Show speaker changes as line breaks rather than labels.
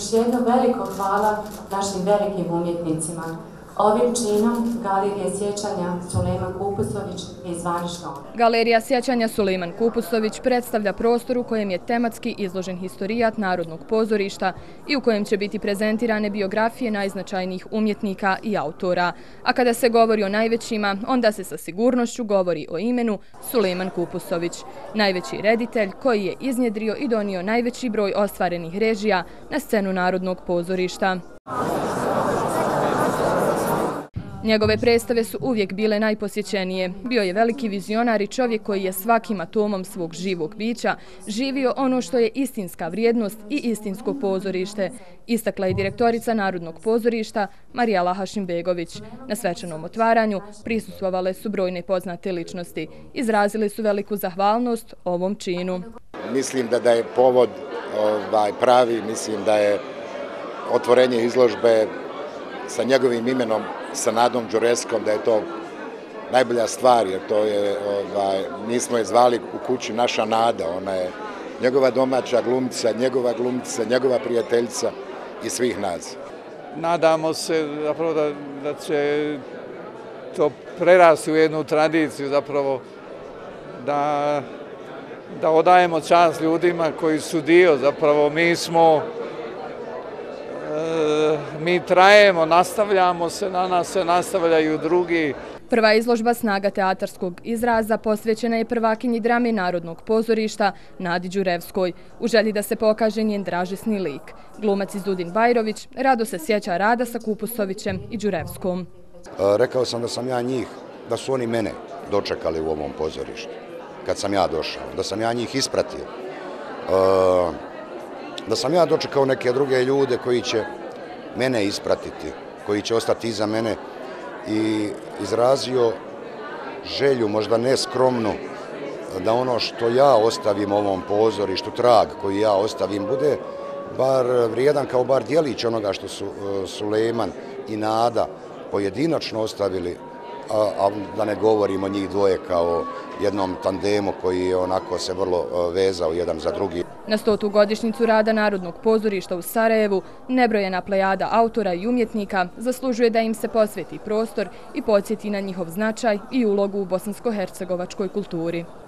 Još jedno veliko hvala našim velikim umjetnicima. Ovim činom Galerije sjećanja Sulejman Kupusović je zvanično.
Galerija sjećanja Sulejman Kupusović predstavlja prostor u kojem je tematski izložen historijat Narodnog pozorišta i u kojem će biti prezentirane biografije najznačajnijih umjetnika i autora. A kada se govori o najvećima, onda se sa sigurnošću govori o imenu Sulejman Kupusović, najveći reditelj koji je iznjedrio i donio najveći broj ostvarenih režija na scenu Narodnog pozorišta. Njegove predstave su uvijek bile najposjećenije. Bio je veliki vizionar i čovjek koji je svakim atomom svog živog bića živio ono što je istinska vrijednost i istinsko pozorište, istakla je direktorica Narodnog pozorišta Marijela Hašimbegović. Na svečanom otvaranju prisustvovale su brojne poznate ličnosti. Izrazili su veliku zahvalnost ovom činu.
Mislim da je povod pravi, mislim da je otvorenje izložbe sa njegovim imenom, sa Nadom Đureskom, da je to najbolja stvar, jer to je, mi smo je zvali u kući naša Nada, ona je njegova domaća glumica, njegova prijateljica i svih nas.
Nadamo se zapravo da će to prerasti u jednu tradiciju, zapravo da odajemo čast ljudima koji su dio, zapravo mi trajemo, nastavljamo se, na nas se nastavljaju drugi.
Prva izložba Snaga teatarskog izraza posvećena je prvakinji drame Narodnog pozorišta Nadi Đurevskoj, u želji da se pokaže njen dražesni lik. Glumac Izudin Bajrović rado se sjeća rada sa Kupusovićem i Đurevskom.
Rekao sam da sam ja njih, da su oni mene dočekali u ovom pozorištu, kad sam ja došao, da sam ja njih ispratio. Da sam ja dočekao neke druge ljude koji će mene ispratiti, koji će ostati iza mene i izrazio želju, možda ne skromnu, da ono što ja ostavim ovom pozorištu, trag koji ja ostavim, bude bar vrijedan kao bar djelić onoga što su Sulejman i Nada pojedinačno ostavili, a da ne govorimo njih dvoje kao jednom tandemu koji je onako se vrlo vezao jedan za drugi.
Na 100. godišnjicu rada Narodnog pozorišta u Sarajevu nebrojena plejada autora i umjetnika zaslužuje da im se posveti prostor i podsjeti na njihov značaj i ulogu u bosansko-hercegovačkoj kulturi.